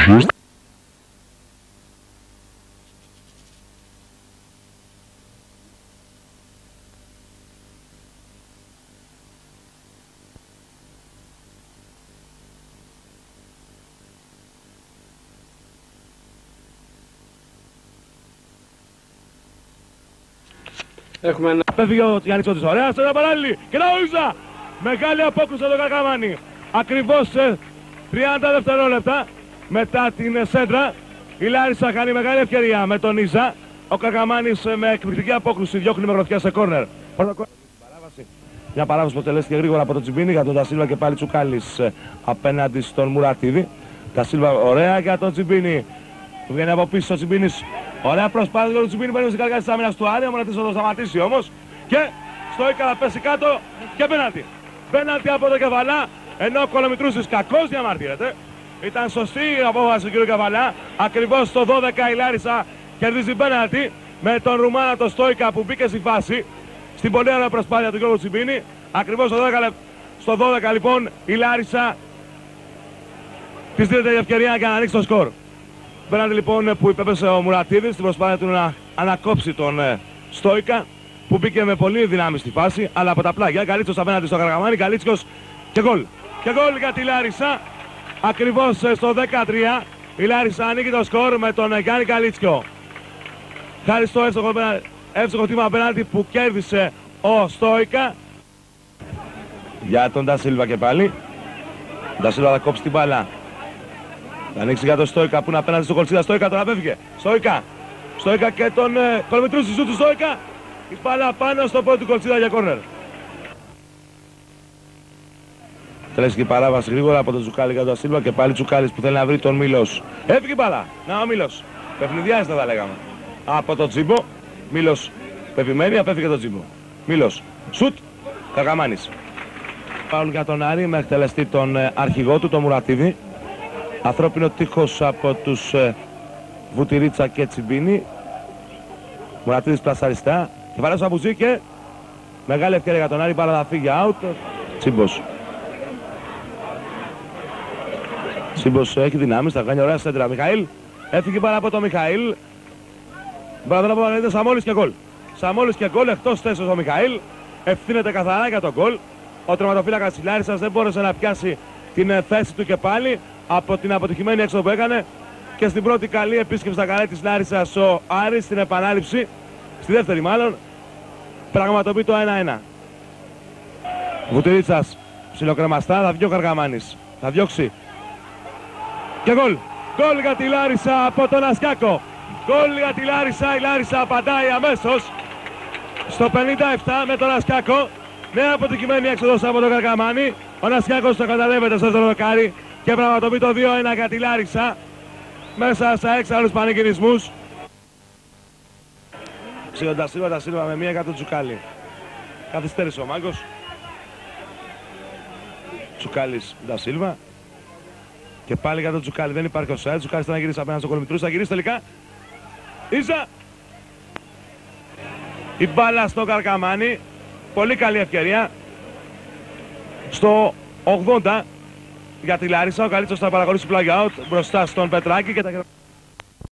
Έχουμε ένα... Πέφυγε ο Γιάννης Ότης, ωραία, σε ένα παράλληλη και να Ουίζα! Μεγάλη απόκρουση από τον Καρκαμάνη. Ακριβώς σε 30 δευτερόλεπτα μετά την σέντρα η Λάρισα κάνει μεγάλη ευκαιρία με τον Ίζα. Ο Καρκαμάνης με εκπληκτική απόκρουση διώχνει με γροθιά σε κόρνερ. Μια παράβαση που τελέστηκε γρήγορα από τον Τσιμπίνη για τον Ντασίλβα και πάλι Τσουκάλης απέναντι στον Μουρατίδη. Ντασίλβα ωραία για τον Τσιμπίνη. Του βγαίνει από πίσω ο Τσιμπίνης. Ωραία προσπάθεια για τον Τσιμπίνη, παίρνει στην καρδιά της άμυνας του Άρη. Ο Μουρατίδης θα το σταματήσει όμως. Και στο Ίκαλα πέσει κάτω και πέναλτι. Πέναλτι από τον Κεφαλά, ενώ ο Κολομητρούσης κακώς διαμαρτύρεται. Ήταν σωστή η απόφαση του κ. Κεφαλά. Ακριβώς στο 12 η Λάρισα κερδίζει πέναλτι με τον Ρουμάνα το Στόικα που μπήκε στη φάση. Στην πολύ ωραία προσπάθεια του κ. Τσιμπίνη. Ακριβώς στο 12 λοιπόν η Λάρισα της δίνεται η ευκαιρία για να ανοίξει το σκορ. Πέναλτι λοιπόν που υπέπεσε ο Μουρατίδης στην προσπάθεια του να ανακόψει τον Στόικα, που μπήκε με πολύ δυνάμει στη φάση, αλλά από τα πλάγια. Γκαλίτσιος απέναντι στο Καρκαμάνη, Γκαλίτσιος και γκολ. Και γκολ για τη Λάρισα. Ακριβώς στο 13 η Λάρισα ανοίγει το σκορ με τον Γιάννη Γκαλίτσιο. Χάρη στο εύστοχο χτύπημα πέναλτι που κέρδισε ο Στόικα. Για τον Ντασίλβα και πάλι. Ντασίλβα θα κόψει την μπάλα. Θα ανοίξει για τον Στόικα που είναι απέναντι στον Κολτσίδα. Στόικα τώρα φεύγε. Στόικα και τον Κολομητρούση σου του Στόικα. Η μπάλα πάνω στο πόδι του Κολτσίδα για κόρνερ. Τελέσει και η παράβαση γρήγορα από τον Τσουκάλη για τον Ντασίλβα και πάλι Τσουκάλης που θέλει να βρει τον Μίλος. Έφυγε η μπάλα. Να ο Μίλος. Παιχνιδιάζεται θα λέγαμε. Από τον Τζίμπο. Μίλος πεπιμένη, απέφυγε τον Τζίμπο. Μίλος. Σουτ. Καρκαμάνης. Πάουν για τον Άρη με εκτελεστή τον αρχηγό του, τον Μουρατίδη. Ανθρώπινο τείχος από τους Βουτυρίτσα και Τσιμπίνη. Μουρατίδης πλασαριστά. Κεφαλάς από Μπουζί και μεγάλη ευκαιρία για τον Άρη. Μπάλα θα φύγει out. Τσίμπος. Τσίμπος έχει δυνάμεις, θα κάνει ωραία σέντρα. Μιχαήλ. Έφυγε μπάλα από τον Μιχαήλ. Μπάλα από τον Σαμόλης και γκολ. Σαμόλης και γκολ, εκτός θέσεως ο Μιχαήλ. Ευθύνεται καθαρά για τον γκολ. Ο τερματοφύλακας της Λάρισσας δεν μπόρεσε να πιάσει την θέση του και πάλι από την αποτυχημένη έξοδο που έκανε. Και στην πρώτη καλή επίσκεψη στα καλέ της Λάρισσας ο Άρης στην επανάληψη, στη δεύτερη μάλλον, πραγματοποιεί το 1-1. Βουτυρίτσας ψιλοκρεμαστά, θα βγει ο Καρκαμάνης. Θα διώξει. Και γκολ. Γκολ για τη Λάρισα από τον Ασκάκο. Γκολ για τη Λάρισα. Η Λάρισα απαντάει αμέσως στο 57 με τον Ασκάκο. Νέα αποτυχημένη έξοδος από τον Καρκαμάνη. Ο Νασιάκος το καταλέβεται στο δοκάρι και πραγματοποιεί το 2-1 για τη Λάρισα μέσα σε έξαλλους πανηγυρισμούς. Ξηγοντασίλβα τα Σίλβα με μία για τον Τσουκάλη. Καθυστέρησε ο Μάγκος. Τσουκάλης τα Σίλβα. Και πάλι για τον Τσουκάλη. Δεν υπάρχει ο Σάιτ. Τσουκάλης θα γυρίσει απέναντι στον Κολομητρούς. Θα γυρίσει τελικά. Ίζα. Η μπάλα στο Καρκαμάνη. Πολύ καλή ευκαιρία. Στο 80 για τη Λάρισα. Ο Καλίτσος θα παραχωρήσει plug out μπροστά στον Πετράκη και τα